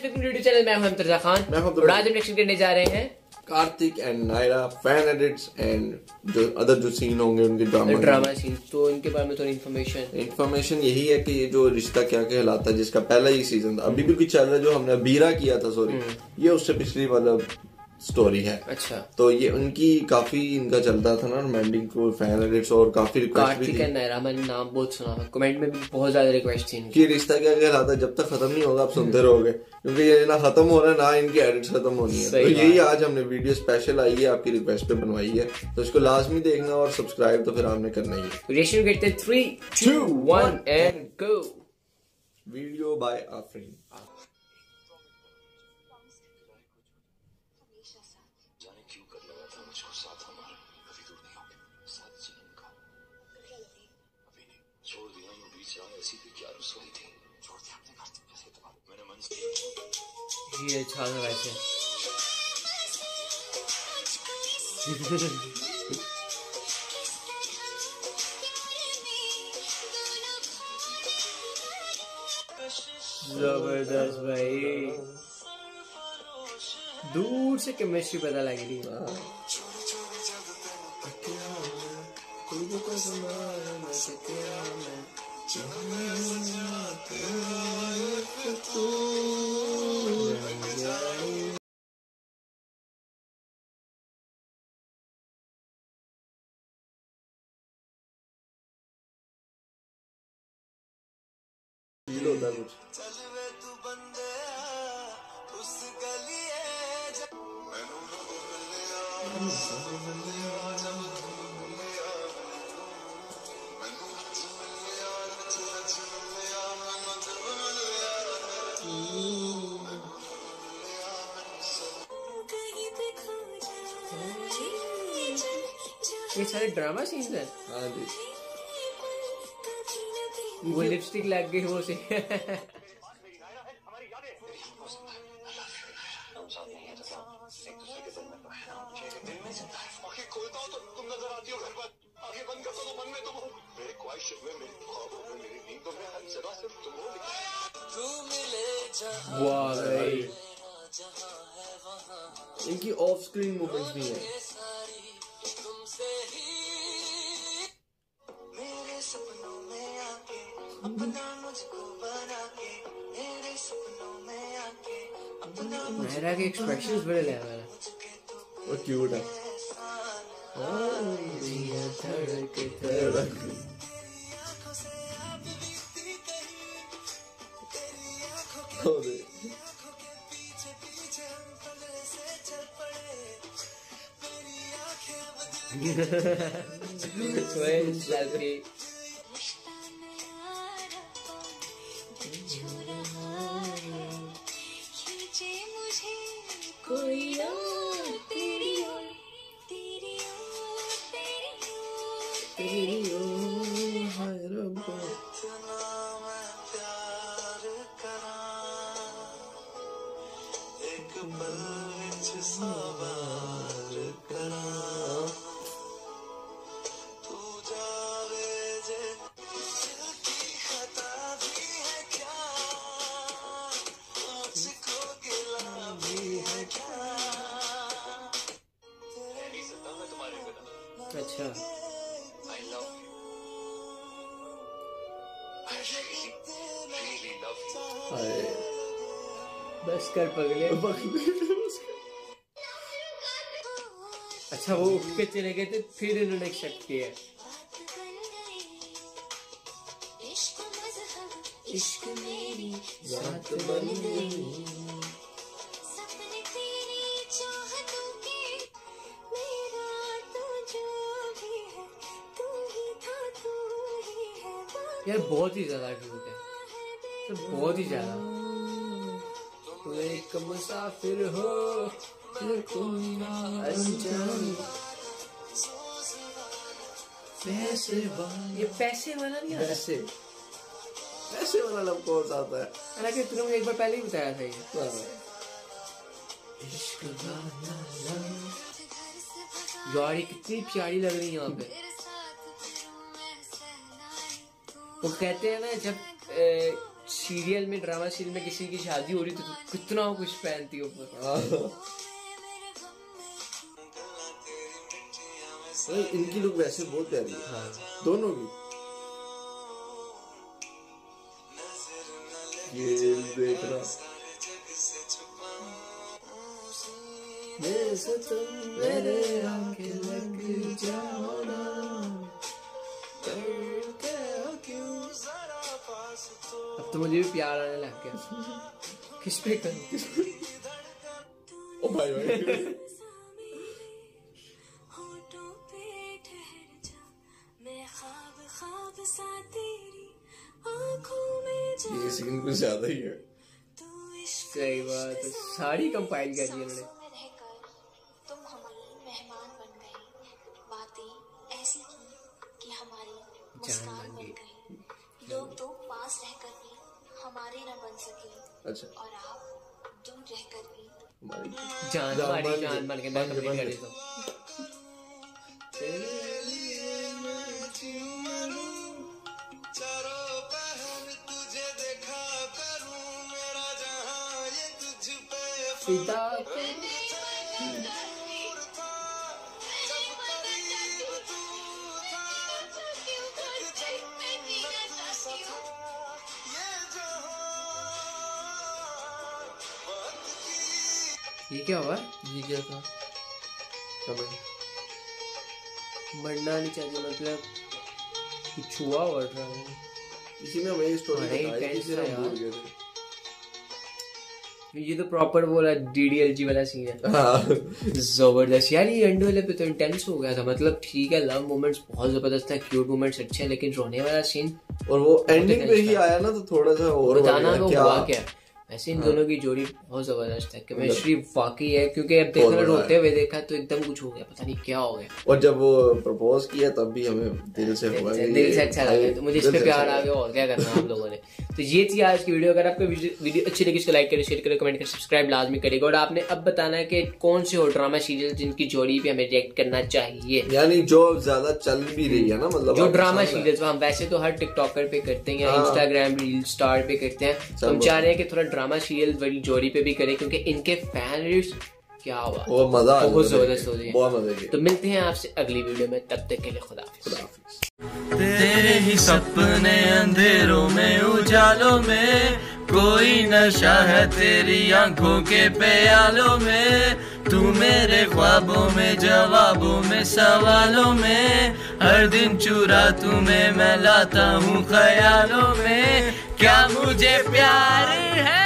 YouTube channel. मैं हूं अमतरजा खान। मैं हूं और आज हम रिएक्शन करने जा रहे हैं Kartik and Naira fan edits and जो सीन होंगे उनके ड्रामा सीन। तो इनके बारे में थोड़ी इन्फॉर्मेशन यही है कि ये जो रिश्ता क्या कहलाता है जिसका पहला ही सीजन था, अभी भी कुछ चल रहा है, जो हमने बीरा किया था, सॉरी, ये उससे पिछली मतलब स्टोरी है। अच्छा, तो ये उनकी काफी इनका चलता था ना रोमांटिक को फैन एडिट्स और काफी रिक्वेस्ट भी थी। कार्तिक एंड नायरा मैंने नाम बहुत सुना था, कमेंट में भी बहुत ज्यादा रिक्वेस्ट थी कि रिश्ता क्या कहलाता है, जब तक खत्म नहीं होगा आप सुनते रहोगे, क्योंकि ये ना खत्म हो रहा है ना इनकी एडिट्स खत्म होनी है। तो यही आज हमने वीडियो स्पेशल आई है, आपकी रिक्वेस्ट पे बनवाई है, तो इसको लाजमी देखना और सब्सक्राइब तो फिर आपने करना ही है। रिएक्शन करते 3, 2, 1 and go. Video by Afreen. जाने क्यों कर लगा था मुझको साथ हमारा, कभी दूर नहीं होंगे साथ जीवन का। अभी नहीं छोड़ दिया यूं बीच राह, ऐसी भी क्या रसोई थी, छोड़ दिया अपने घर कैसे तुम्हारा मैंने मन से। ये अच्छा था वैसे। जबरदस्त भाई, दूर से केमिस्ट्री पता लग रही है। होता कुछ ये सारे ड्रामा सीन्स हैं। हाँ जी, वो लिपस्टिक लग गई वो से। खोलता हूँ तो तुम नजर आती हो घर पर, आंखें बंद करता हूँ तो मन में तुम हो, मेरे ख्वाहिशों में, मेरी ख्वाबों में, मेरी नींदों में, हर जगह सिर्फ तुम हो। वाह भाई, इनकी ऑफ स्क्रीन मूवमेंट्स भी हैं। मेरे सपनों में आके अपना मुझको बना के, मेरे सपनों में आके अपना नायरा के एक्सप्रेशंस बड़े लेवल है। वो क्यूट है। कोई और तेरी ओर, तेरी ओर, हाय रब्बा। इतना मैं प्यार करा, एक पल विच सवार करा, तू जावे जे दिल की खता भी है क्या, मुझको गिला भी है क्या, नहीं सकता मैं तुम्हारे बिना। अच्छा, I love you. I really love you. बस कर पगले। अच्छा, वो उठ के चले गए थे, फिर इन्होंने एक्सेप्ट किया। इश्क मेरी जात बन गई, सपने तेरी चाहतों के, मेरा तो जो भी है तू ही था, तू ही है। यार बहुत ही ज्यादा क्यूट है, तो बहुत ही ज्यादा। तुम एक मुसाफिर हो, कोई ना अनजान। पैसे वाला, ये पैसे वाला नहीं आता? पैसे वाला लव कोर्स आता है। हालांकि तूने मुझे एक बार पहले ही बताया था ये। इश्क यार, ये कितनी प्यारी लग रही है यहाँ पे। वो कहते हैं ना, जब सीरियल में, ड्रामा सीरियल में किसी की शादी हो रही तो कितना कुछ पहनती हो ऊपर। इनकी लुक वैसे बहुत प्यारी है। हाँ। दोनों की। ये देख रहा मेरे आंखें लग जाओ ना, अब तो मुझे भी प्यार आने लग गया। किस पे करूं? ओ भाई भाई होठों पे ठहर जा, मैं ख्वाब ख्वाब सा तेरी आंखों में जा, ये सीन कुछ ज्यादा ही है। तू इश्क सही बात है, सारी कंपाइल कर दी उन्होंने। में रहकर तुम हमारी मेहमान बन गई, बातें ऐसी की कि हमारी मुस्कान बन गई, लोग तो पास रहकर भी हमारे न बन सके, अच्छा और आप दूर रहकर भी हमारी जान हमारी जान बन के मैं कंप्लीट कर देता हूँ। सीता ये क्या हुआ? ये क्या था? कमेंट मरना नहीं चाहिए, मतलब कुछ हुआ और रहा है। इसी में वही स्टोरी बड़ा ही बताई tense जिसे था हम भूल यार। गए थे। ये तो प्रॉपर बोला DDLG वाला सीन है। हाँ जबरदस्त यार। ये एंड वाले पे तो इंटेंस हो गया था, मतलब ठीक है लव मोमेंट्स बहुत जबरदस्त है, क्यूट मोमेंट्स अच्छे हैं, लेकिन रोने वाला सीन और वो एंडिंग पे ही आया ना तो थोड़ा सा और बताना बढ़ तो गया। हुआ क्या। वैसे इन दोनों की जोड़ी बहुत जबरदस्त है, केमिस्ट्री वाकई है, क्योंकि अब देखा बहुत रोते हुए देखा तो एकदम कुछ हो गया, पता नहीं क्या हो गया। और जब वो प्रपोज किया तब भी हमें दिल से हुआ कि दिल से अच्छा लगा, तो मुझे इस पे दिल से प्यार अच्छा आ गया, और क्या करना आप लोगों ने। तो ये थी आज की वीडियो। अगर आपको वीडियो अच्छी लगी इसको लाइक करें, शेयर करें, कमेंट करें, सब्सक्राइब लाजमी करेगा। और आपने अब बताना है कि कौन से हो ड्रामा सीरियल जिनकी जोड़ी पे हमें रिएक्ट करना चाहिए, यानी जो ज्यादा चल भी रही है ना, मतलब जो आपको ड्रामा पसंद है। सीरियल्स हम वैसे तो हर टिकटॉकर पे करते हैं या हाँ। इंस्टाग्राम रील स्टार पे करते हैं, तो हम चाह रहे हैं कि थोड़ा ड्रामा सीरियल वाली जोड़ी पे भी करें, क्योंकि इनके फैन क्या हुआ वो मजा आ बहुत जाता है। जबरदस्त हो रही है। बहुत मजे की। तो मिलते हैं आपसे अगली वीडियो में, तब तक के लिए खुदा हाफिज़। तेरे ही सपने अंधेरों में उजालों में, कोई नशा है तेरी आंखों के प्यालों में। तू मेरे ख्वाबों में, जवाबों में, सवालों में, हर दिन चुरा तुम्हें मैं लाता हूँ ख्यालों में। क्या मुझे प्यार है?